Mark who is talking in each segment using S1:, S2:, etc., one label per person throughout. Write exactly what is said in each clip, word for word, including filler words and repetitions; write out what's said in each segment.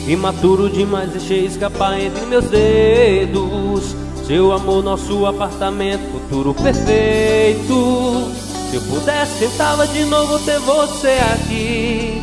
S1: Imaturo demais, deixei escapar entre meus dedos. Seu amor, nosso apartamento, futuro perfeito. Se eu pudesse, tentava de novo ter você aqui.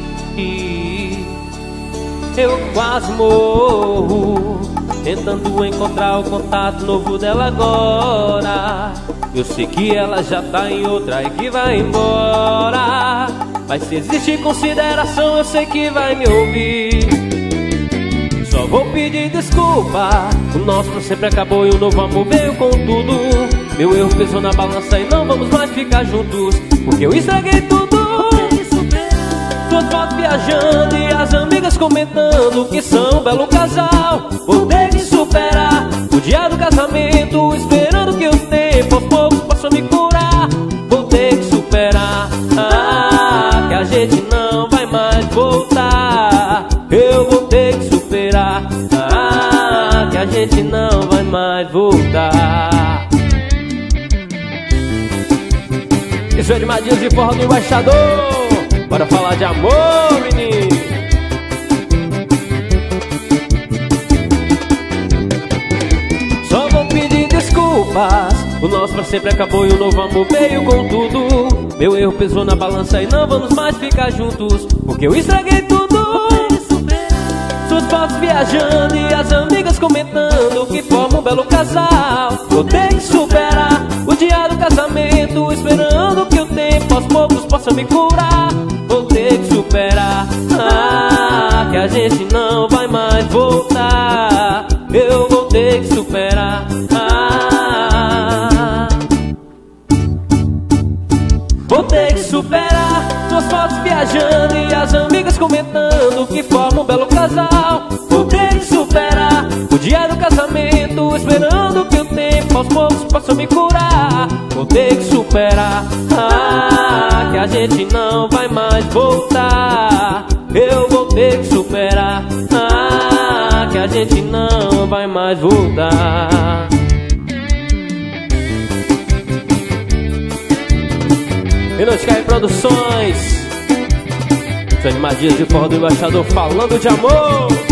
S1: Eu quase morro tentando encontrar o contato novo dela agora. Eu sei que ela já tá em outra e que vai embora, mas se existe consideração eu sei que vai me ouvir. Só vou pedir desculpa, o nosso pra sempre acabou e o novo amor veio com tudo. Meu erro pesou na balança e não vamos mais ficar juntos, porque eu estraguei tudo. Suas fotos viajando e as amigas comentando que são um belo casal. Vou ter que superar o dia do casamento, esperando que o tempo aos poucos possa me curar. Vou ter que superar, ah, que a gente não vai mais voltar. Eu vou ter que superar, ah, que a gente não vai mais voltar. Isso é de Madinhos de Forró do Embaixador. Bora falar de amor, menino. Só vou pedir desculpas, o nosso pra sempre acabou e o novo amor veio com tudo. Meu erro pesou na balança e não vamos mais ficar juntos, porque eu estraguei tudo. Suas fotos viajando e as amigas comentando que formam um belo casal. Vou ter que superar o dia do casamento, esperando que o tempo aos poucos possa me curar. Vou ter que superar, ah, que a gente não vai mais voltar. Eu vou ter que superar, ah. Vou ter que superar suas fotos viajando e as amigas comentando que formam um belo casal. Vou ter que superar o dia do casamento, esperando que o tempo aos poucos possa me curar. Vou ter que superar, ah, que a gente não vai mais voltar. Eu vou ter que superar, ah, que a gente não vai mais voltar. E Noite Cai Produções, São Animadinhas de Forró do Embaixador falando de amor.